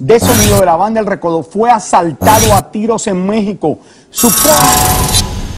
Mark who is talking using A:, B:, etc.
A: de sonido de la banda El Recodo fue asaltado a tiros en México.